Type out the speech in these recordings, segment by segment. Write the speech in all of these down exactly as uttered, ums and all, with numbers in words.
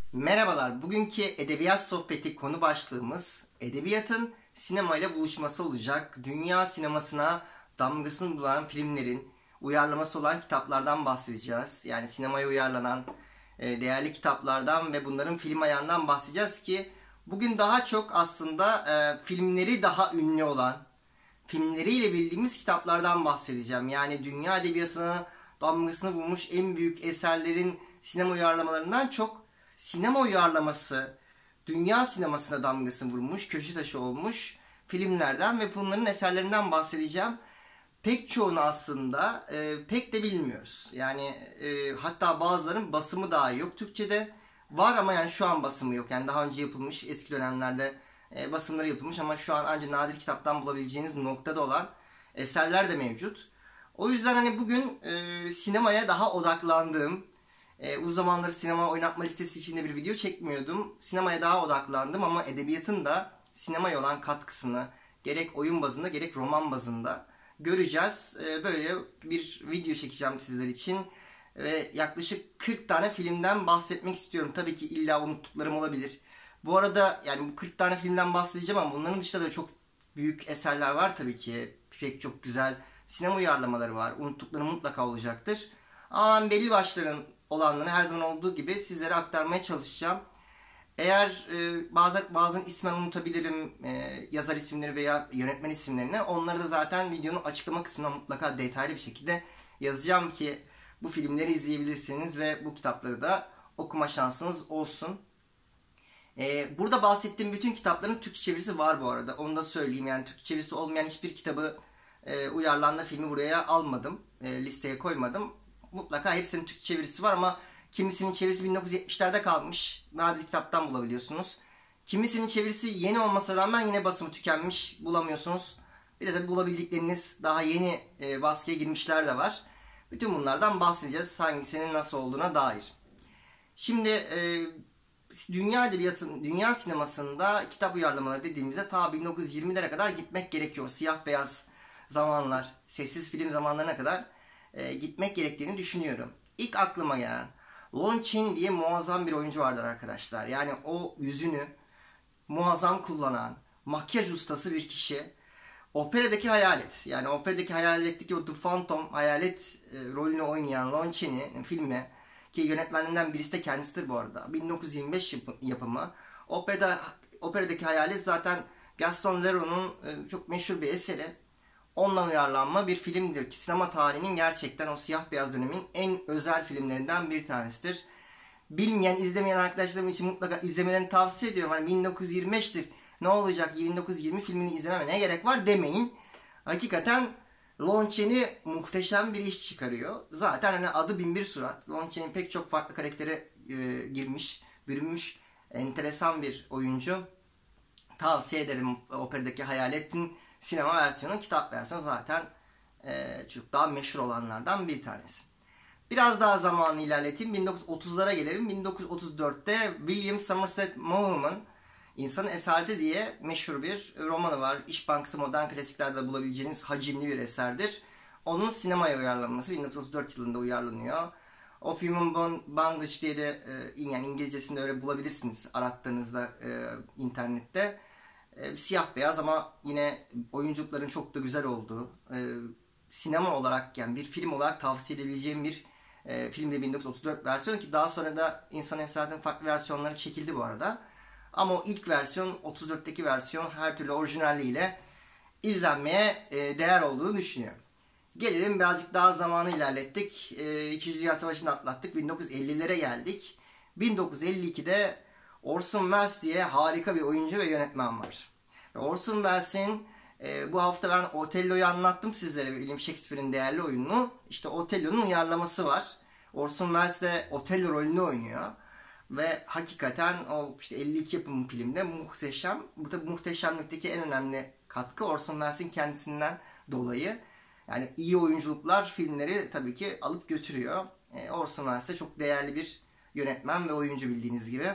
Merhabalar, bugünkü edebiyat sohbeti konu başlığımız edebiyatın sinemayla buluşması olacak. Dünya sinemasına damgasını vuran filmlerin uyarlaması olan kitaplardan bahsedeceğiz. Yani sinemaya uyarlanan e, değerli kitaplardan ve bunların film ayağından bahsedeceğiz ki bugün daha çok aslında e, filmleri daha ünlü olan, filmleriyle bildiğimiz kitaplardan bahsedeceğim. Yani dünya edebiyatına damgasını vurmuş en büyük eserlerin sinema uyarlamalarından çok sinema uyarlaması, dünya sinemasına damgasını vurmuş, köşe taşı olmuş filmlerden ve bunların eserlerinden bahsedeceğim. Pek çoğunu aslında e, pek de bilmiyoruz. Yani e, hatta bazılarının basımı dahi yok. Türkçe'de var ama yani şu an basımı yok. Yani daha önce yapılmış, eski dönemlerde e, basımları yapılmış ama şu an ancak nadir kitaptan bulabileceğiniz noktada olan eserler de mevcut. O yüzden hani bugün e, sinemaya daha odaklandığım, e, uzun zamandır sinema oynatma listesi içinde bir video çekmiyordum. Sinemaya daha odaklandım ama edebiyatın da sinemaya olan katkısını gerek oyun bazında gerek roman bazında göreceğiz. E, böyle bir video çekeceğim sizler için. Ve yaklaşık kırk tane filmden bahsetmek istiyorum. Tabii ki illa unuttuklarım olabilir. Bu arada yani bu kırk tane filmden bahsedeceğim ama bunların dışında da çok büyük eserler var tabii ki. Pek çok güzel sinema uyarlamaları var. Unuttuklarım mutlaka olacaktır. Ama ben belli başların olanları her zaman olduğu gibi sizlere aktarmaya çalışacağım. Eğer e, bazen bazen ismen unutabilirim e, yazar isimleri veya yönetmen isimlerini. Onları da zaten videonun açıklama kısmına mutlaka detaylı bir şekilde yazacağım ki bu filmleri izleyebilirsiniz ve bu kitapları da okuma şansınız olsun. E, burada bahsettiğim bütün kitapların Türkçe çevirisi var bu arada. Onu da söyleyeyim. Yani Türkçe çevirisi olmayan hiçbir kitabı e, uyarlanma filmi buraya almadım. E, listeye koymadım. Mutlaka hepsinin Türkçe çevirisi var ama kimisinin çevirisi bin dokuz yüz yetmişlerde kalmış. Nadir kitaptan bulabiliyorsunuz. Kimisinin çevirisi yeni olmasına rağmen yine basımı tükenmiş, bulamıyorsunuz. Bir de tabi bulabildikleriniz daha yeni e, baskıya girmişler de var. Bütün bunlardan bahsedeceğiz. Hangisinin nasıl olduğuna dair. Şimdi e, dünya edebiyatın, dünya sinemasında kitap uyarlamaları dediğimizde ta bin dokuz yüz yirmilere kadar gitmek gerekiyor. Siyah beyaz zamanlar, sessiz film zamanlarına kadar e, gitmek gerektiğini düşünüyorum. İlk aklıma gelen Lon Chaney diye muazzam bir oyuncu vardır arkadaşlar. Yani o yüzünü muazzam kullanan, makyaj ustası bir kişi. Operadaki hayalet, yani operadaki hayaletteki o The Phantom hayalet e, rolünü oynayan Lon Chaney filmi ki yönetmenlerinden birisi de kendisidir bu arada. bin dokuz yüz yirmi beş yapımı. Operada, operadaki hayalet zaten Gaston Leroux'un e, çok meşhur bir eseri. Ondan uyarlanma bir filmdir ki sinema tarihinin gerçekten o siyah beyaz dönemin en özel filmlerinden bir tanesidir. Bilmeyen, izlemeyen arkadaşlarım için mutlaka izlemelerini tavsiye ediyorum. Hani bin dokuz yüz yirmi beştir. Ne olacak bin dokuz yüz yirmi filmini izlememe ne gerek var demeyin. Hakikaten Lon Chaney muhteşem bir iş çıkarıyor. Zaten hani adı bin bir surat. Lon Chaney pek çok farklı karaktere e, girmiş, bürünmüş enteresan bir oyuncu. Tavsiye ederim operadaki hayaletin sinema versiyonu, kitap versiyonu zaten e, çok daha meşhur olanlardan bir tanesi. Biraz daha zamanı ilerleteyim. bin dokuz yüz otuzlara gelelim. bin dokuz yüz otuz dörtte William Somerset Maugham'ın İnsanın Esareti diye meşhur bir romanı var. İş Bankası Modern Klasiklerde bulabileceğiniz hacimli bir eserdir. Onun sinemaya uyarlanması bin dokuz yüz otuz dört yılında uyarlanıyor. Of Human Bondage diye de e, yani İngilizcesinde öyle bulabilirsiniz arattığınızda e, internette. E, siyah beyaz ama yine oyunculukların çok da güzel olduğu, e, sinema olarak yani bir film olarak tavsiye edebileceğim bir e, filmde bin dokuz yüz otuz dört versiyonu ki daha sonra da İnsanın Esareti'nin farklı versiyonları çekildi bu arada. Ama o ilk versiyon, otuz dörtteki versiyon her türlü orijinalliğiyle izlenmeye e, değer olduğunu düşünüyorum. Gelelim birazcık daha zamanı ilerlettik. E, İkinci Dünya Savaşı'nı atlattık. bin dokuz yüz ellilere geldik. bin dokuz yüz elli ikide Orson Welles diye harika bir oyuncu ve yönetmen var. Orson Welles'in e, bu hafta ben Otello'yu anlattım sizlere. William Shakespeare'in değerli oyununu. İşte Otello'nun uyarlaması var. Orson Welles de Otello rolünü oynuyor. Ve hakikaten o işte elli iki yapımı filmde muhteşem. Bu da muhteşemlikteki en önemli katkı Orson Welles'in kendisinden dolayı. Yani iyi oyunculuklar filmleri tabii ki alıp götürüyor. E, Orson Welles de çok değerli bir yönetmen ve oyuncu bildiğiniz gibi.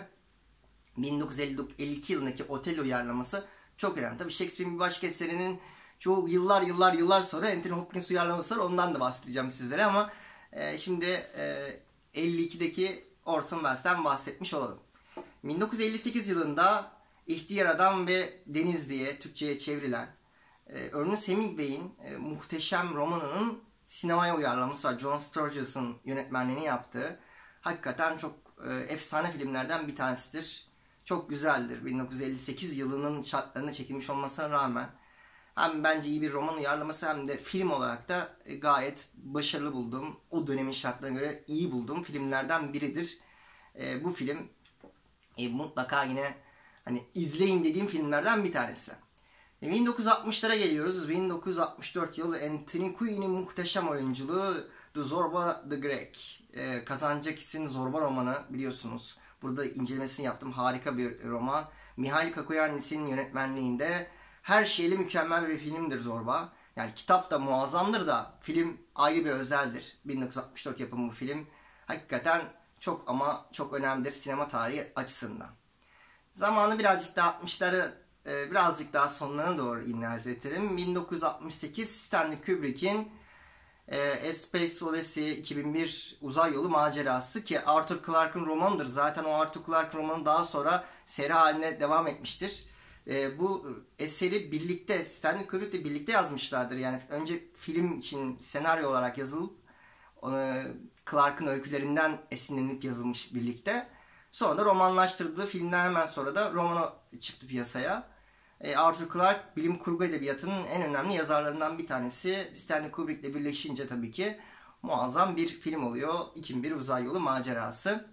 bin dokuz yüz elli iki yılındaki Otello uyarlaması çok önemli. Tabii Shakespeare'in bir başka eserinin çoğu yıllar yıllar yıllar sonra Anthony Hopkins uyarlaması var. Ondan da bahsedeceğim sizlere ama e, şimdi e, elli ikideki Orson Welles'ten bahsetmiş olalım. bin dokuz yüz elli sekiz yılında İhtiyar Adam ve Deniz diye Türkçe'ye çevrilen e, Ernest Hemingway'in e, muhteşem romanının sinemaya uyarlaması var. John Sturges'ın yönetmenliğini yaptığı. Hakikaten çok e, efsane filmlerden bir tanesidir. Çok güzeldir. bin dokuz yüz elli sekiz yılının şartlarında çekilmiş olmasına rağmen hem bence iyi bir roman uyarlaması hem de film olarak da e, gayet başarılı buldum. O dönemin şartlarına göre iyi bulduğum filmlerden biridir. E, bu film e, mutlaka yine hani izleyin dediğim filmlerden bir tanesi. E, bin dokuz yüz altmışlara geliyoruz. bin dokuz yüz altmış dört yılı Anthony Quinn'in muhteşem oyunculuğu The Zorba the Greek. E, Kazancakis'in Zorba romanı biliyorsunuz. Burada incelemesini yaptım. Harika bir roman. Mihail Kakoyannis'in yönetmenliğinde her şeyle mükemmel bir filmdir Zorba. Yani kitap da muazzamdır da film ayrı bir özeldir. bin dokuz yüz altmış dört yapımı bu film. Hakikaten çok ama çok önemlidir sinema tarihi açısından. Zamanı birazcık daha altmışları e, birazcık daha sonlarına doğru ilerletirim. bin dokuz yüz altmış sekiz Stanley Kubrick'in e, A Space Odyssey iki bin bir Uzay Yolu Macerası ki Arthur Clarke'ın romanıdır. Zaten o Arthur Clarke romanı daha sonra seri haline devam etmiştir. E, bu eseri birlikte Stanley Kubrick'le birlikte yazmışlardır. Yani önce film için senaryo olarak yazılıp onu Clarke'ın öykülerinden esinlenip yazılmış birlikte. Sonra da romanlaştırdığı filmden hemen sonra da romanı çıktı piyasaya. E, Arthur Clarke bilim kurgu edebiyatının en önemli yazarlarından bir tanesi. Stanley Kubrick'le birleşince tabii ki muazzam bir film oluyor. iki bin bir Uzay Yolu Macerası.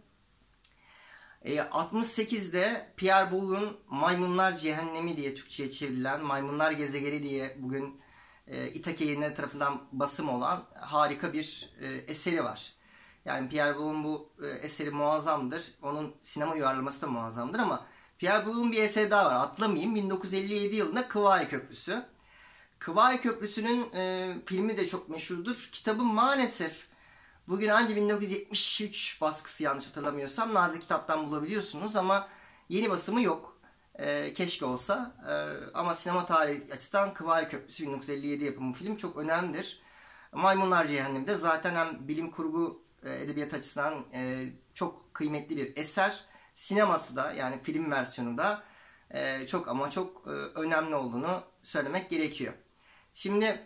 E, altmış sekizde Pierre Boulez'un Maymunlar Cehennemi diye Türkçe'ye çevrilen Maymunlar Gezegeni diye bugün e, İtake Yayınları tarafından basım olan harika bir e, eseri var. Yani Pierre Boulez'un bu e, eseri muazzamdır. Onun sinema uyarlaması da muazzamdır ama Pierre Boulez'un bir eseri daha var. Atlamayayım. bin dokuz yüz elli yedi yılında Kıvayi Köprüsü. Kıvayi Köprüsü'nün e, filmi de çok meşhurdur. Kitabı maalesef bugün ancak bin dokuz yüz yetmiş üç baskısı yanlış hatırlamıyorsam Nadir Kitap'tan bulabiliyorsunuz ama yeni basımı yok. E, keşke olsa. E, ama sinema tarihi açısından Kıvayi Köprüsü bin dokuz yüz elli yedi yapımı film çok önemlidir. Maymunlar Cehennemi'de zaten hem bilim kurgu edebiyat açısından e, çok kıymetli bir eser. Sineması da yani film versiyonu da e, çok ama çok e, önemli olduğunu söylemek gerekiyor. Şimdi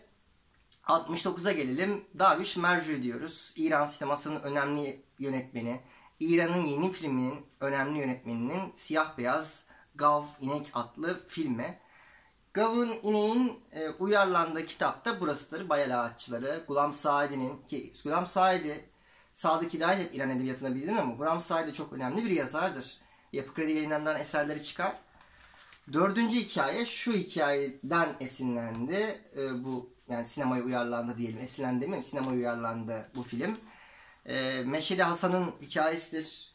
altmış dokuza gelelim. Darvish Mercu diyoruz. İran sinemasının önemli yönetmeni. İran'ın yeni filminin önemli yönetmeninin Siyah Beyaz Gav İnek adlı filmi. Gav'ın İneğin e, uyarlandığı kitap da burasıdır. Bayel Ağaççıları. Gulam Saadi'nin ki Gulam Saadi Sadık Hidayet hep İran edebiyatına bilinir ama Gulam Saadi çok önemli bir yazardır. Yapı Kredi Yayınları'ndan eserleri çıkar. Dördüncü hikaye şu hikayeden esinlendi. E, bu yani sinemaya uyarlandı diyelim. Esinlendi mi? Sinemaya uyarlandı bu film. E, Meşhedi Hasan'ın hikayesidir.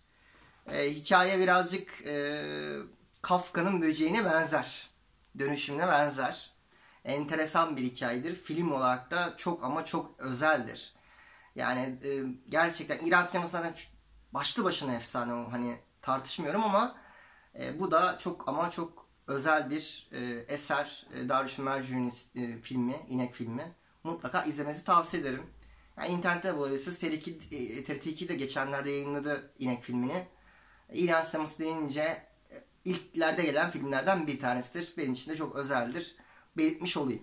E, hikaye birazcık e, Kafka'nın Böceğine benzer. Dönüşümüne benzer. Enteresan bir hikayedir. Film olarak da çok ama çok özeldir. Yani e, gerçekten İran sineması zaten başlı başına efsane o hani tartışmıyorum ama e, bu da çok ama çok özel bir e, eser. E, Darvish Mercu'nun e, filmi, İnek filmi. Mutlaka izlemenizi tavsiye ederim. Yani internette bulabilirsiniz. T R T iki'de geçenlerde yayınladı İnek filmini. İran sineması deyince e, ilklerde gelen filmlerden bir tanesidir. Benim için de çok özeldir. Belirtmiş olayım.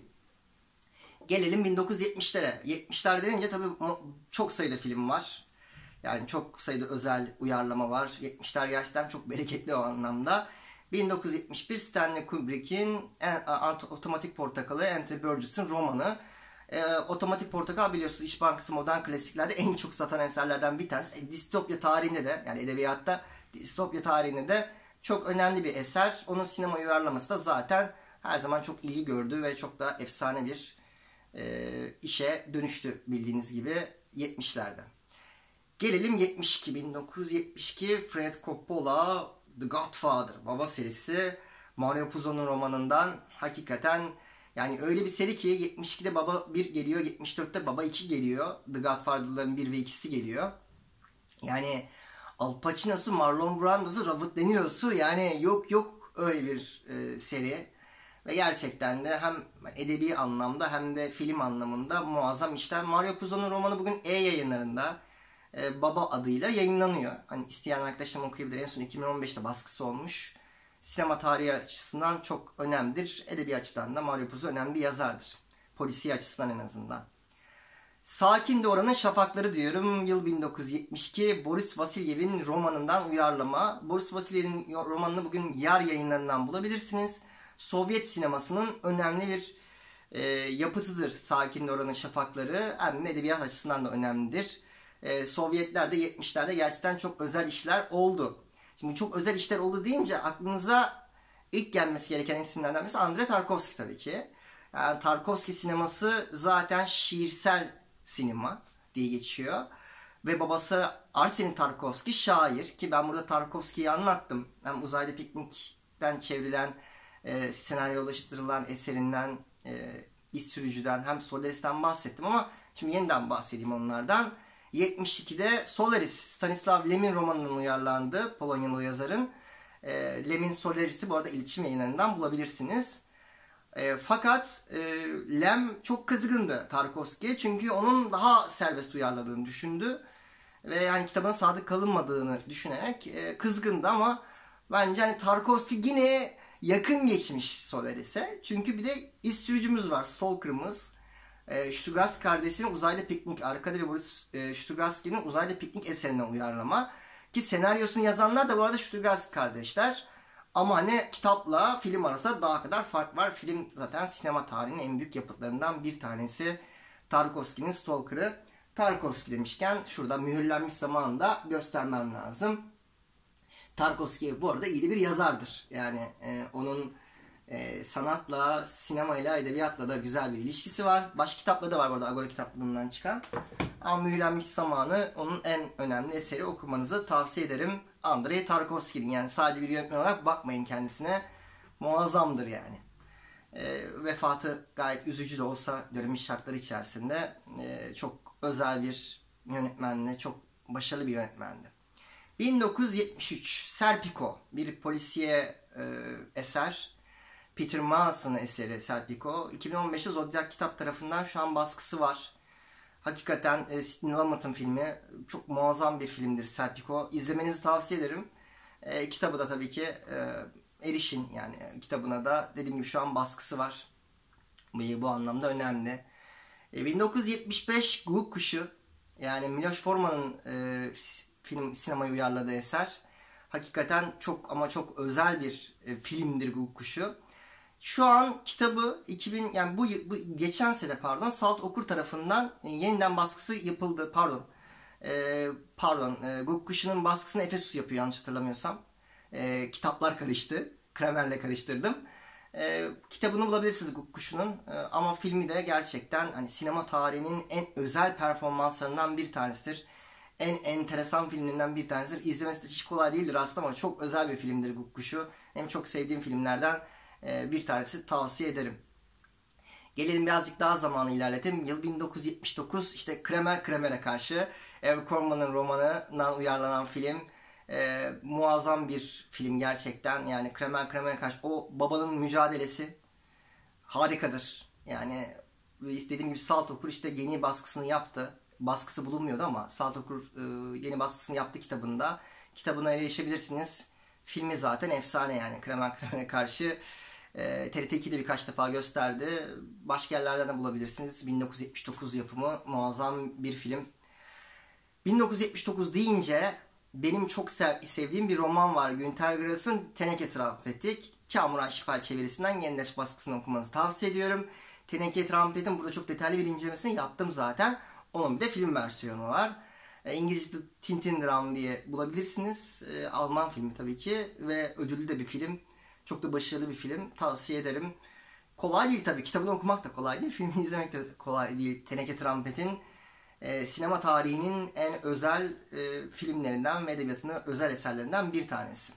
Gelelim bin dokuz yüz yetmişlere. yetmişler denince tabii çok sayıda film var. Yani çok sayıda özel uyarlama var. yetmişler gerçekten çok bereketli o anlamda. bin dokuz yüz yetmiş bir Stanley Kubrick'in Otomatik Portakalı, Anthony Burgess'ın romanı. E, Otomatik Portakal biliyorsunuz İş Bankası modern klasiklerde en çok satan eserlerden bir tanesi. E, distopya tarihinde de yani edebiyatta distopya tarihinde de çok önemli bir eser. Onun sinema uyarlaması da zaten her zaman çok ilgi gördü ve çok da efsane bir e, işe dönüştü bildiğiniz gibi yetmişlerde. Gelelim yetmiş iki. bin dokuz yüz yetmiş iki Fred Coppola The Godfather baba serisi Mario Puzo'nun romanından hakikaten yani öyle bir seri ki yetmiş ikide baba bir geliyor, yetmiş dörtte baba iki geliyor. The Godfather'ların bir ve ikisi geliyor. Yani Al Pacino'su, Marlon Brando'su, Robert De Niro'su yani yok yok öyle bir e, seri. Ve gerçekten de hem edebi anlamda hem de film anlamında muazzam işler. Mario Puzo'nun romanı bugün E yayınlarında. e, Baba adıyla yayınlanıyor. Hani isteyen arkadaşlarım okuyabilir. En son iki bin on beşte baskısı olmuş. Sinema tarihi açısından çok önemlidir. Edebi açıdan da Mario Puzo önemli bir yazardır. Polisiye açısından en azından. Sakin de Oranın Şafakları diyorum. Yıl bin dokuz yüz yetmiş iki. Boris Vasilyev'in romanından uyarlama. Boris Vasilyev'in romanını bugün Yar yayınlarından bulabilirsiniz. Sovyet sinemasının önemli bir e, yapıtıdır Sakin de Oranın Şafakları. Hem de edebiyat açısından da önemlidir. E, Sovyetlerde yetmişlerde gerçekten çok özel işler oldu. Şimdi çok özel işler oldu deyince aklınıza ilk gelmesi gereken isimlerden birisi Andrei Tarkovski tabii ki. Yani Tarkovski sineması zaten şiirsel sinema diye geçiyor. Ve babası Arsen Tarkovski şair, ki ben burada Tarkovski'yi anlattım. Hem Uzayda Piknik'ten çevrilen, e, senaryolaştırılan eserinden, e, İş Sürücü'den, hem Solaris'ten bahsettim ama şimdi yeniden bahsedeyim onlardan. yetmiş ikide Solaris, Stanislav Lem'in romanının uyarlandı, Polonyalı yazarın. E, Lem'in Solaris'i bu arada iletişim yayınlarından bulabilirsiniz. E, fakat e, Lem çok kızgındı Tarkovski'ye, çünkü onun daha serbest uyarladığını düşündü. Ve yani kitabına sadık kalınmadığını düşünerek e, kızgındı ama bence hani Tarkovski yine yakın geçmiş Solaris'e. Çünkü bir de İş Sürücümüz var, Stalker'ımız. E, Strugatsky kardeşinin Uzayda Piknik, Arkady ve Boris e, Strugatsky'nin Uzayda Piknik eserinden uyarlama. Ki senaryosunu yazanlar da bu arada Strugatsky kardeşler. Ama hani kitapla film arasında daha kadar fark var. Film zaten sinema tarihinin en büyük yapıtlarından bir tanesi. Tarkovski'nin Stalker'ı. Tarkovski demişken şurada mühürlenmiş zamanında göstermem lazım. Tarkovski bu arada iyi de bir yazardır. Yani e, onun e, sanatla, sinemayla, edebiyatla da güzel bir ilişkisi var. Başka kitapları da var bu arada, Agora kitaplığından çıkan. Ama mühürlenmiş zamanı onun en önemli eseri, okumanızı tavsiye ederim. Andrei Tarkovski'nin, yani sadece bir yönetmen olarak bakmayın kendisine. Muazzamdır yani. E, vefatı gayet üzücü de olsa dönemin şartları içerisinde e, çok özel bir yönetmendi. Çok başarılı bir yönetmendi. bin dokuz yüz yetmiş üç Serpico, bir polisiye e, eser. Peter Maas'ın eseri Serpico. iki bin on beşte Zodiac Kitap tarafından şu an baskısı var. Hakikaten e, Sidney Lumet'ın filmi. Çok muazzam bir filmdir Serpico. İzlemenizi tavsiye ederim. E, kitabı da tabii ki e, erişin, yani kitabına da dediğim gibi şu an baskısı var. Bu, bu anlamda önemli. E, bin dokuz yüz yetmiş beş Guguk Kuşu, yani Miloš Forman'ın e, film sinemaya uyarladığı eser. Hakikaten çok ama çok özel bir e, filmdir Guguk Kuşu. Şu an kitabı iki bin, yani bu, bu geçen sene pardon Salt Okur tarafından e, yeniden baskısı yapıldı. Pardon. E, pardon. E, Guguk Kuşu'nun baskısını Efesus yapıyor yanlış hatırlamıyorsam. E, kitaplar karıştı. Kramer'le karıştırdım. E, kitabını bulabilirsiniz Guguk Kuşu'nun. E, ama filmi de gerçekten hani sinema tarihinin en özel performanslarından bir tanesidir. En enteresan filmlerinden bir tanesidir. İzlemesi de hiç kolay değildir aslında ama çok özel bir filmdir Guguk Kuşu. Hem çok sevdiğim filmlerden bir tanesi, tavsiye ederim. Gelelim birazcık daha zamanı ilerletelim. Yıl bin dokuz yüz yetmiş dokuz, işte Kramer Kramer'e karşı Errol Korman'ın romanından uyarlanan film. E, muazzam bir film gerçekten. Yani Kramer Kramer'e karşı o babanın mücadelesi harikadır. Yani dediğim gibi Salt Okur işte yeni baskısını yaptı. Baskısı bulunmuyordu ama Salt Okur e, yeni baskısını yaptı kitabında. Kitabına erişebilirsiniz. Filmi zaten efsane yani. Kramer Kramer'e karşı e, T R T iki'de birkaç defa gösterdi. Başka yerlerden de bulabilirsiniz. bin dokuz yüz yetmiş dokuz yapımı muazzam bir film. bin dokuz yüz yetmiş dokuz deyince benim çok sev sevdiğim bir roman var. Günter Grass'ın Teneke Trampeti. Kamuran Şifal çevirisinden Yengeç baskısını okumanızı tavsiye ediyorum. Teneke Trampet'in burada çok detaylı bir incelemesini yaptım zaten. Onun bir de film versiyonu var. E, İngilizce'de Tintin Dram diye bulabilirsiniz. E, Alman filmi tabii ki ve ödüllü de bir film. Çok da başarılı bir film. Tavsiye ederim. Kolay değil tabii. Kitabını okumak da kolay değil. Filmi izlemek de kolay değil. Teneke Trampet'in e, sinema tarihinin en özel e, filmlerinden ve edebiyatının özel eserlerinden bir tanesi.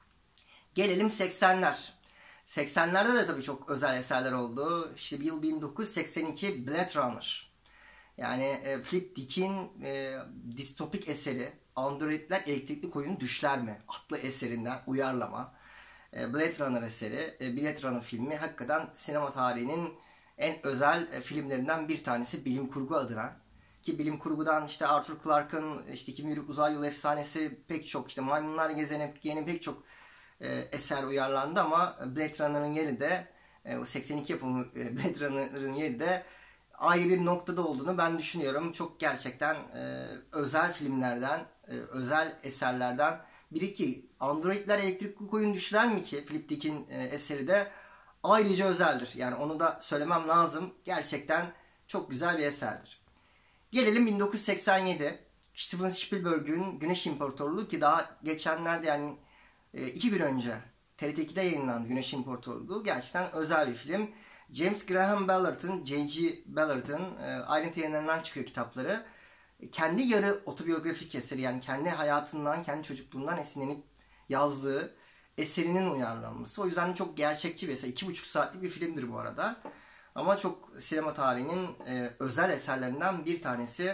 Gelelim seksenler. seksenlerde de tabii çok özel eserler oldu. İşte yıl bin dokuz yüz seksen iki Blade Runner. Yani e, Philip Dick'in e, distopik eseri Androidler Elektrikli Koyun Düşler mi? Adlı eserinden uyarlama. E, Blade Runner eseri, e, Blade Runner filmi hakikaten sinema tarihinin en özel e, filmlerinden bir tanesi bilim kurgu adına. Ki bilim kurgudan işte Arthur Clarke'ın işte iki bin bir Uzay Yolu Efsanesi, pek çok işte Maymunlar Gezegeni pek çok e, eser uyarlandı ama Blade Runner'ın yeri de e, seksen iki yapımı e, Blade Runner'ın yeri de ayrı bir noktada olduğunu ben düşünüyorum. Çok gerçekten e, özel filmlerden, e, özel eserlerden biri ki Androidler Elektrikli Koyun Düşler mi ki Philip Dick'in e, eseri de ayrıca özeldir. Yani onu da söylemem lazım. Gerçekten çok güzel bir eserdir. Gelelim bin dokuz yüz seksen yedi. Steven Spielberg'ün Güneş İmparatorluğu ki daha geçenlerde yani e, iki gün önce T R T ikide yayınlandı Güneş İmparatorluğu. Gerçekten özel bir film. James Graham Ballard'ın, J G Ballard'ın e, ayrıntı yayınlarından çıkıyor kitapları. Kendi yarı otobiyografik eseri yani kendi hayatından, kendi çocukluğundan esinlenip yazdığı eserinin uyarlanması. O yüzden çok gerçekçi bir eser. İki buçuk saatlik bir filmdir bu arada. Ama çok sinema tarihinin e, özel eserlerinden bir tanesi.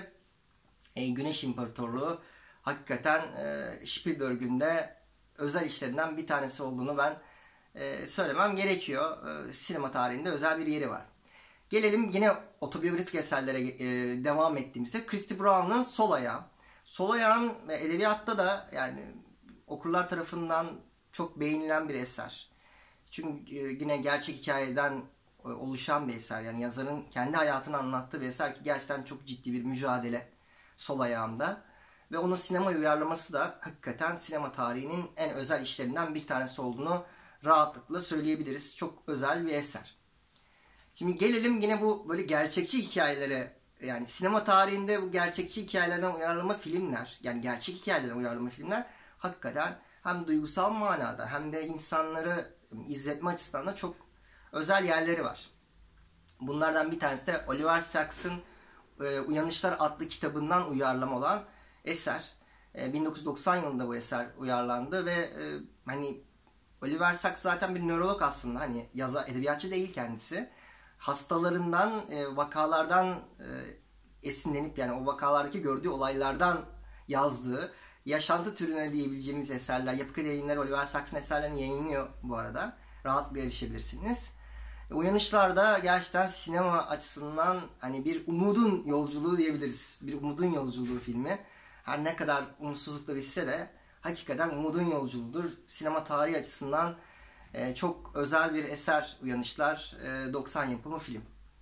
E, Güneş İmparatorluğu hakikaten e, Spielberg'ün de özel işlerinden bir tanesi olduğunu ben e, söylemem gerekiyor. E, sinema tarihinde özel bir yeri var. Gelelim yine otobiyografik eserlere e, devam ettiğimizde Christy Brown'un Sol Ayağı. Sol Ayağın edebiyatta da yani okurlar tarafından çok beğenilen bir eser. Çünkü e, yine gerçek hikayeden e, oluşan bir eser. Yani yazarın kendi hayatını anlattığı bir eser ki gerçekten çok ciddi bir mücadele Sol Ayağında. Ve onun sinema uyarlaması da hakikaten sinema tarihinin en özel işlerinden bir tanesi olduğunu rahatlıkla söyleyebiliriz. Çok özel bir eser. Şimdi gelelim yine bu böyle gerçekçi hikayelere. Yani sinema tarihinde bu gerçekçi hikayelerden uyarlama filmler, yani gerçek hikayelerden uyarlama filmler hakikaten hem duygusal manada hem de insanları izletme açısından da çok özel yerleri var. Bunlardan bir tanesi de Oliver Sacks'ın e, Uyanışlar adlı kitabından uyarlama olan eser. E, bin dokuz yüz doksan yılında bu eser uyarlandı ve e, hani Oliver Sacks zaten bir nörolog aslında, hani yazar, edebiyatçı değil kendisi. Hastalarından, e, vakalardan e, esinlenip yani o vakalardaki gördüğü olaylardan yazdığı yaşantı türüne diyebileceğimiz eserler. Yapı Kredi Yayınları Oliver Sacks'ın eserlerini yayınlıyor bu arada. Rahatlıkla erişebilirsiniz. E, Uyanışlar'da gerçekten sinema açısından hani bir umudun yolculuğu diyebiliriz. Bir umudun yolculuğu filmi. Her ne kadar umutsuzlukla bitse de hakikaten umudun yolculuğudur. Sinema tarihi açısından e, çok özel bir eser Uyanışlar. E, doksan yapımı film.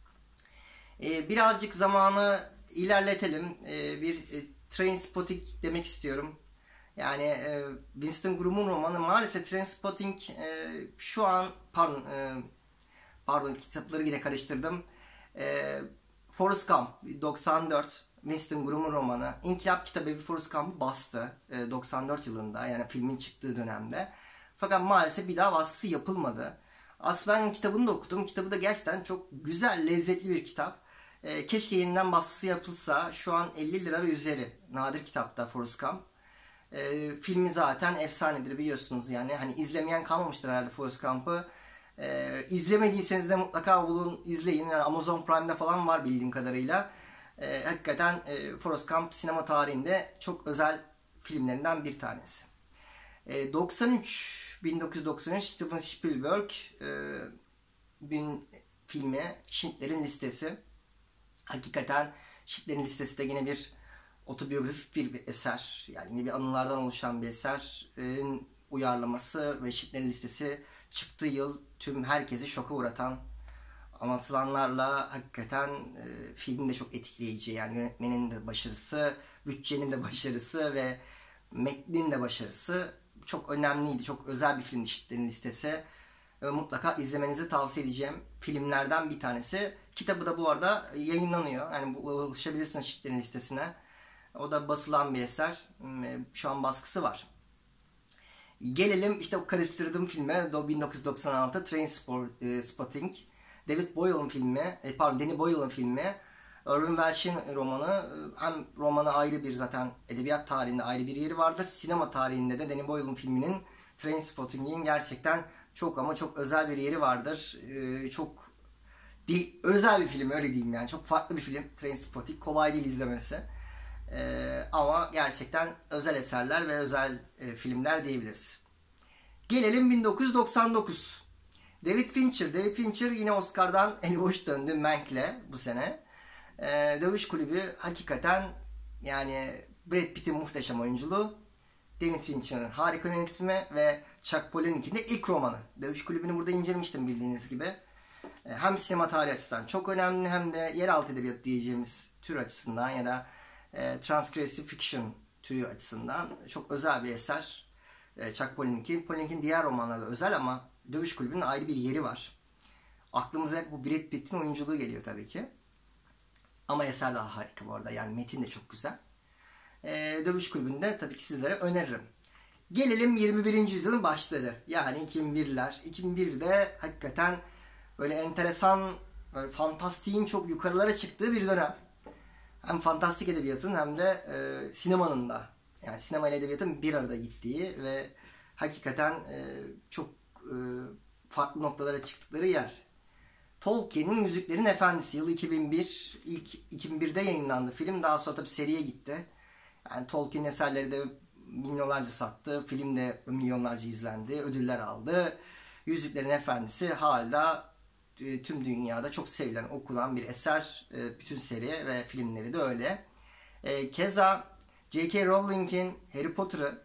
E, birazcık zamanı ilerletelim. E, bir e, Trainspotting demek istiyorum. Yani e, Winston Groom'un romanı maalesef Trainspotting e, şu an pardon e, pardon kitapları yine karıştırdım. E, Forrest Gump doksan dört Winston Groom'un romanı. İnkılap kitabı bir Forrest Gump'ı bastı e, doksan dört yılında yani filmin çıktığı dönemde. Fakat maalesef bir daha baskısı yapılmadı. Aslında ben kitabını da okudum. Kitabı da gerçekten çok güzel, lezzetli bir kitap. E, keşke yeniden baskısı yapılsa. Şu an elli lira ve üzeri. Nadir kitapta Forrest Gump. E, filmi zaten efsanedir biliyorsunuz yani. Hani izlemeyen kalmamıştır herhalde Forrest Gump'ı. E, izlemediyseniz de mutlaka bulun, izleyin. Yani Amazon Prime'da falan var bildiğim kadarıyla. E, hakikaten e, Forrest Gump sinema tarihinde çok özel filmlerinden bir tanesi. E, doksan üç bin dokuz yüz doksan üç Steven Spielberg e, bin filmi Schindler'in Listesi. Hakikaten Schindler'in Listesi de yine bir otobiyografik bir eser. Yani yine bir anılardan oluşan bir eserin uyarlaması ve Schindler'in Listesi çıktığı yıl tüm herkesi şoka uğratan anlatılanlarla hakikaten e, film de çok etkileyici. Yani yönetmenin de başarısı, bütçenin de başarısı ve metnin de başarısı çok önemliydi. Çok özel bir film Schindler'in Listesi. E, mutlaka izlemenizi tavsiye edeceğim filmlerden bir tanesi. Kitabı da bu arada yayınlanıyor. Yani ulaşabilirsiniz Schindler'in Listesi'ne. O da basılan bir eser. E, şu an baskısı var. Gelelim işte o karıştırdığım filme bin dokuz yüz doksan altı Trainspotting. David Boyle'ın filmi, pardon Danny Boyle'ın filmi. Irving Welsh'in romanı. Hem romanı ayrı bir zaten edebiyat tarihinde ayrı bir yeri vardı. Sinema tarihinde de Danny Boyle'ın filminin Trainspotting'in gerçekten çok ama çok özel bir yeri vardır. Ee, çok değil, özel bir film öyle diyeyim yani. Çok farklı bir film Trainspotting. Kolay değil izlemesi. Ee, ama gerçekten özel eserler ve özel e, filmler diyebiliriz. Gelelim bin dokuz yüz doksan dokuz. David Fincher. David Fincher yine Oscar'dan eli boş döndü Mank'le bu sene. Ee, Dövüş Kulübü hakikaten yani Brad Pitt'in muhteşem oyunculuğu, David Fincher'ın harika yönetimi ve Chuck Palahniuk'in de ilk romanı. Dövüş Kulübü'nü burada incelemiştim bildiğiniz gibi. Ee, hem sinema tarihi açısından çok önemli hem de yeraltı edebiyatı diyeceğimiz tür açısından ya da e, transgressive fiction türü açısından çok özel bir eser. E, Chuck Palahniuk'in. Palahniuk'in diğer romanları da özel ama Dövüş Kulübü'nün ayrı bir yeri var. Aklımıza hep bu Brad Pitt'in oyunculuğu geliyor tabii ki. Ama eser daha harika bu arada. Yani metin de çok güzel. Ee, Dövüş Kulübü'nde tabii ki sizlere öneririm. Gelelim yirmi birinci yüzyılın başları. Yani iki bin birler. iki bin birde hakikaten böyle enteresan, böyle fantastiğin çok yukarılara çıktığı bir dönem. Hem fantastik edebiyatın hem de e, sinemanın da. Yani sinema ile edebiyatın bir arada gittiği ve hakikaten e, çok e, farklı noktalara çıktıkları yer. Tolkien'in Yüzüklerin Efendisi yılı iki bin bir, ilk iki bin birde yayınlandı film. Daha sonra tabii seriye gitti. Yani Tolkien eserleri de milyonlarca sattı. Film de milyonlarca izlendi. Ödüller aldı. Yüzüklerin Efendisi hala e, tüm dünyada çok sevilen, okunan bir eser. E, bütün seri ve filmleri de öyle. E, keza J K. Rowling'in Harry Potter'ı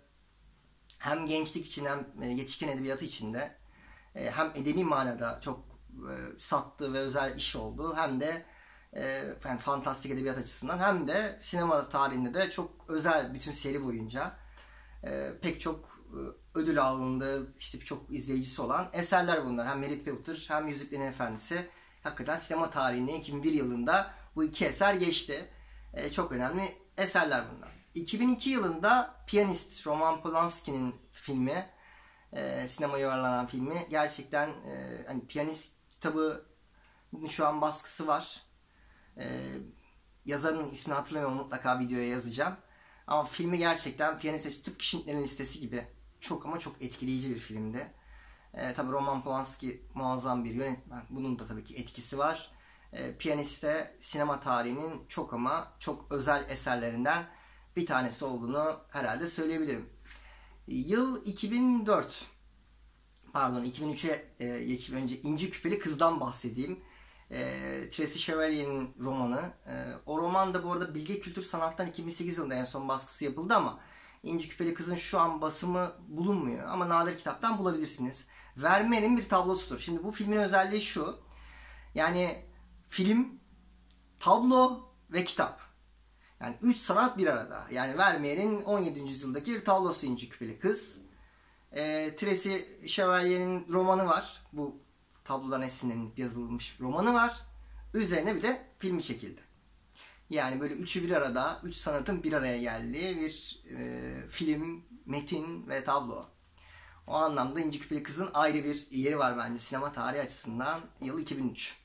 hem gençlik için hem yetişkin edebiyatı için de e, hem edebi manada çok e, sattığı ve özel iş oldu. Hem de e, yani fantastik edebiyat açısından hem de sinema tarihinde de çok özel bütün seri boyunca e, pek çok e, ödül alındı. İşte çok izleyicisi olan eserler bunlar. Hem Harry Potter hem Yüzüklerin Efendisi. Hakikaten sinema tarihine iki bin bir yılında bu iki eser geçti. E, çok önemli eserler bunlar. iki bin iki yılında Piyanist Roman Polanski'nin filmi, e, sinemaya uyarlanan filmi gerçekten e, hani Piyanist kitabı şu an baskısı var. Ee, yazarın ismini hatırlamıyorum, mutlaka videoya yazacağım. Ama filmi gerçekten Piyanist tıpkı Schindler'in Listesi gibi çok ama çok etkileyici bir filmdi. Ee, tabii Roman Polanski muazzam bir yönetmen. Bunun da tabii ki etkisi var. Ee, Piyanist de sinema tarihinin çok ama çok özel eserlerinden bir tanesi olduğunu herhalde söyleyebilirim. Yıl iki bin dört. Pardon iki bin üçe e, geçip önce İnci Küpeli Kız'dan bahsedeyim. E, Tracy Chevalier'in romanı. E, o roman da bu arada Bilge Kültür Sanat'tan iki bin sekiz yılında en son baskısı yapıldı ama İnci Küpeli Kız'ın şu an basımı bulunmuyor. Ama nadir kitaptan bulabilirsiniz. Vermeye'nin bir tablosudur. Şimdi bu filmin özelliği şu. Yani film, tablo ve kitap. Yani üç sanat bir arada. Yani Vermeye'nin on yedinci yüzyıldaki bir tablosu İnci Küpeli Kız. E, Tracy Chevalier'in romanı var. Bu tablodan esinlenip yazılmış romanı var. Üzerine bir de filmi çekildi. Yani böyle üçü bir arada, üç sanatın bir araya geldiği bir e, film, metin ve tablo. O anlamda İnci Küpeli Kız'ın ayrı bir yeri var bence sinema tarihi açısından. Yıl iki bin üç.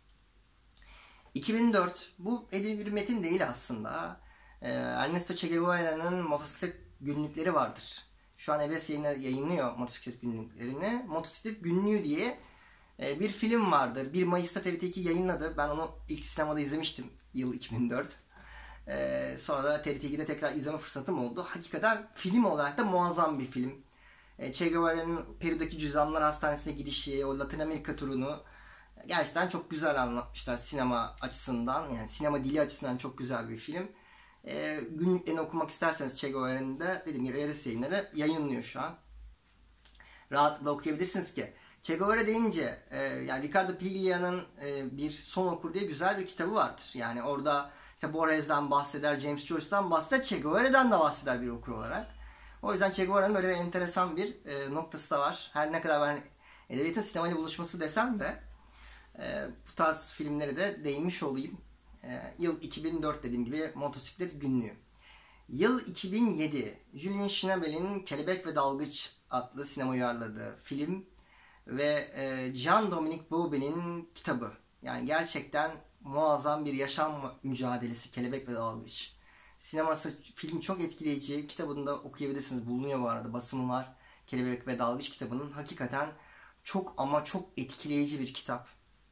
iki bin dört. Bu edebi bir metin değil aslında. E, Ernesto Che Guevara'nın motosiklet günlükleri vardır. Şu an E B S yayınlıyor motosiklet günlüklerini. Motosiklet Günlüğü diye bir film vardı. bir Mayıs'ta T R T iki yayınladı. Ben onu ilk sinemada izlemiştim. Yıl iki bin dört. Ee, sonra da T R T ikide tekrar izleme fırsatım oldu. Hakikaten film olarak da muazzam bir film. Ee, Che Guevara'nın Peru'daki Cüzdanlar Hastanesi'ne gidişi, o Latin Amerika turunu gerçekten çok güzel anlatmışlar sinema açısından. Yani sinema dili açısından çok güzel bir film. E, günlüklerini okumak isterseniz Che Guevara'nın da dediğim gibi E B S yayınları yayınlıyor şu an. Rahatlıkla okuyabilirsiniz ki. Che Guevara deyince e, yani Ricardo Piglia'nın e, bir Son Okur diye güzel bir kitabı vardır. Yani orada işte Borges'den bahseder, James Joyce'dan bahseder, Che Guevara'dan da bahseder bir okur olarak. O yüzden Che Guevara'nın böyle bir enteresan bir e, noktası da var. Her ne kadar ben edebiyatın sinemayla buluşması desem de e, bu tarz filmlere de değinmiş olayım. E, yıl iki bin dört dediğim gibi Motosiklet Günlüğü. Yıl iki bin yedi. Julien Schnabel'in Kelebek ve Dalgıç adlı sinema uyarladığı film ve e, Jean-Dominique Bauby'nin kitabı. Yani gerçekten muazzam bir yaşam mücadelesi Kelebek ve Dalgıç. Sineması, film çok etkileyici. Kitabını da okuyabilirsiniz. Bulunuyor bu arada. Basımı var. Kelebek ve Dalgıç kitabının. Hakikaten çok ama çok etkileyici bir kitap.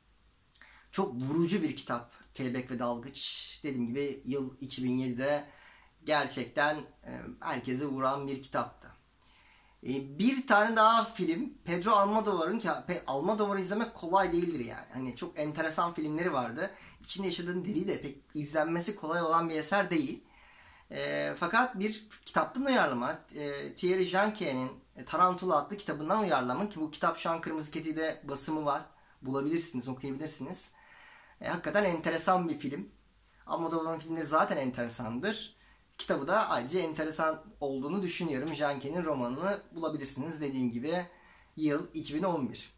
Çok vurucu bir kitap. Kelebek ve Dalgıç. Dediğim gibi yıl iki bin yedide gerçekten e, herkese vuran bir kitaptı. E, bir tane daha film Pedro Almodovar'ın ki Almodovar'ı izlemek kolay değildir yani. Hani çok enteresan filmleri vardı. İçinde yaşadığın dili de pek izlenmesi kolay olan bir eser değil. E, fakat bir kitaptan uyarlama. E, Thierry Janquet'in Tarantula adlı kitabından uyarlama ki bu kitap şu an Kırmızı Kedi'de basımı var. Bulabilirsiniz, okuyabilirsiniz. E, hakikaten enteresan bir film. Almodovar'ın filmi zaten enteresandır. Kitabı da ayrıca enteresan olduğunu düşünüyorum. Janquet'in romanını bulabilirsiniz. Dediğim gibi yıl iki bin on bir.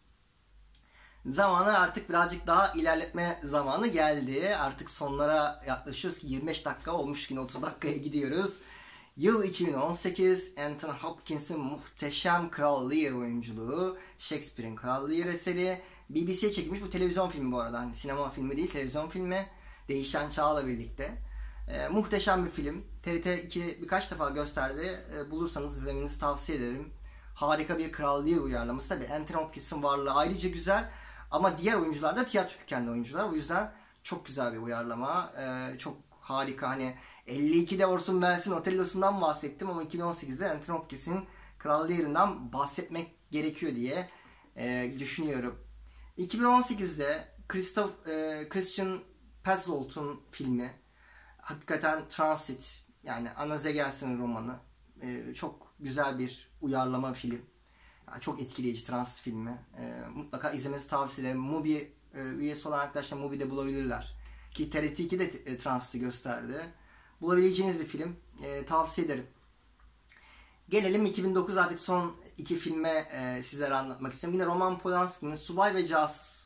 Zamanı artık birazcık daha ilerletme zamanı geldi. Artık sonlara yaklaşıyoruz. yirmi beş dakika olmuş, yine otuz dakikaya gidiyoruz. Yıl iki bin on sekiz, Anthony Hopkins'in muhteşem Kral Lear oyunculuğu, Shakespeare'in Kral Lear eseri. B B C'ye çekilmiş bu televizyon filmi bu arada. Hani sinema filmi değil, televizyon filmi. Değişen Çağ'la birlikte. E, muhteşem bir film. T R T iki birkaç defa gösterdi. E, bulursanız izlemenizi tavsiye ederim. Harika bir Kral Lear uyarlaması. Tabii Anthony Hopkins'in varlığı ayrıca güzel. Ama diğer oyuncular da tiyatro kökenli oyuncular. O yüzden çok güzel bir uyarlama. E, çok harika. Hani elli ikide Orson Welles'in Otello'sundan bahsettim ama iki bin on sekizde Anthony Hopkins'in Kral Lear'ından bahsetmek gerekiyor diye e, düşünüyorum. iki bin on sekizde Christoph, e, Christian Petzold'un filmi, hakikaten Transit, yani Anna Zegelsin'in romanı, e, çok güzel bir uyarlama film. Yani çok etkileyici Transit filmi. E, mutlaka izlemenizi tavsiye ederim. Mubi e, üyesi olan arkadaşlar Mubi'de bulabilirler. Ki T R T iki de e, Transit'i gösterdi. Bulabileceğiniz bir film. E, tavsiye ederim. Gelelim iki bin dokuz, artık son iki filme e, sizlere anlatmak istiyorum. Yine Roman Polanski'nin Subay ve Casus.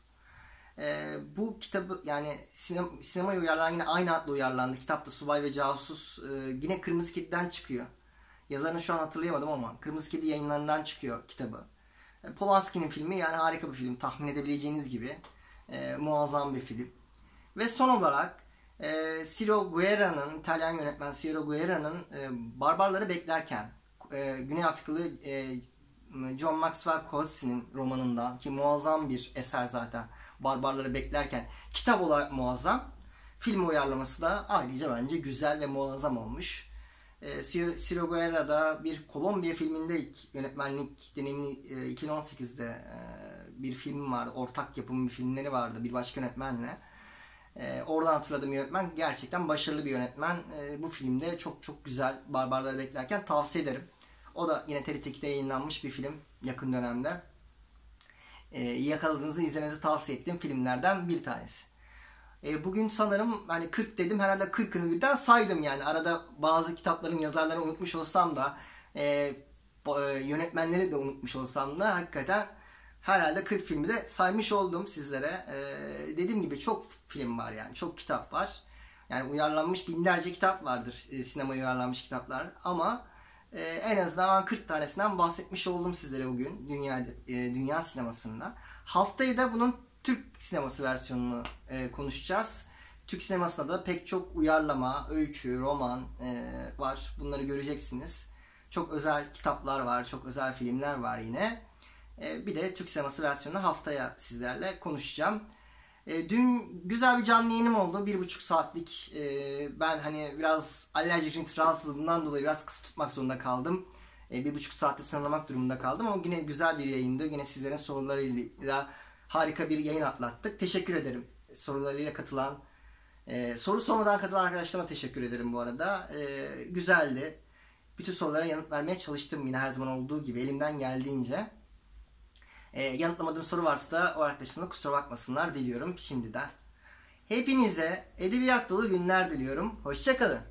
E, bu kitabı, yani sinema, sinemaya uyarlanan, yine aynı adla uyarlandı. Kitapta Subay ve Casus e, yine Kırmızı Kedi'den çıkıyor. Yazarını şu an hatırlayamadım ama Kırmızı Kedi yayınlarından çıkıyor kitabı. E, Polanski'nin filmi, yani harika bir film. Tahmin edebileceğiniz gibi. E, muazzam bir film. Ve son olarak e, Ciro Guerra'nın, İtalyan yönetmen Ciro Guerra'nın e, Barbarları Beklerken, e, Güney Afrikalı e, John Maxwell Coetzee romanından, ki muazzam bir eser zaten Barbarları Beklerken, kitap olarak muazzam, film uyarlaması da ayrıca bence güzel ve muazzam olmuş. E, Ciro Guerra da bir Kolombiya filminde yönetmenlik deneyimini, e, iki bin on sekizde e, bir film vardı, ortak yapım bir filmleri vardı bir başka yönetmenle. E, oradan hatırladığım yönetmen gerçekten başarılı bir yönetmen. E, bu filmde çok çok güzel, Barbarları Beklerken, tavsiye ederim. O da yine T R T ikide yayınlanmış bir film yakın dönemde. E, yakaladığınızı izlemenizi tavsiye ettiğim filmlerden bir tanesi. E, bugün sanırım hani kırk dedim, herhalde kırkını birden saydım yani. Arada bazı kitapların yazarlarını unutmuş olsam da e, e, yönetmenleri de unutmuş olsam da hakikaten herhalde kırk filmi de saymış oldum sizlere. E, dediğim gibi çok film var yani, çok kitap var. Yani uyarlanmış binlerce kitap vardır, e, sinemaya uyarlanmış kitaplar, ama e, en azından kırk tanesinden bahsetmiş oldum sizlere bugün dünya e, dünya sinemasında. Haftayı da bunun Türk sineması versiyonunu e, konuşacağız. Türk sinemasında da pek çok uyarlama, öykü, roman e, var. Bunları göreceksiniz. Çok özel kitaplar var, çok özel filmler var yine. E, bir de Türk sineması versiyonunu haftaya sizlerle konuşacağım. E, dün güzel bir canlı yayınım oldu. Bir buçuk saatlik. E, ben hani biraz alerjik rinit rahatsızlığından dolayı biraz kısa tutmak zorunda kaldım. E, bir buçuk saatte sınırlamak durumunda kaldım. Ama yine güzel bir yayındı. Yine sizlerin sorularıyla harika bir yayın atlattık. Teşekkür ederim sorularıyla katılan, e, soru sormadan katılan arkadaşlarıma teşekkür ederim bu arada. E, güzeldi. Bütün sorulara yanıt vermeye çalıştım yine her zaman olduğu gibi elimden geldiğince. E, yanıtlamadığım soru varsa da o arkadaşlarıma kusura bakmasınlar diliyorum şimdiden. Hepinize edebiyat dolu günler diliyorum. Hoşça kalın.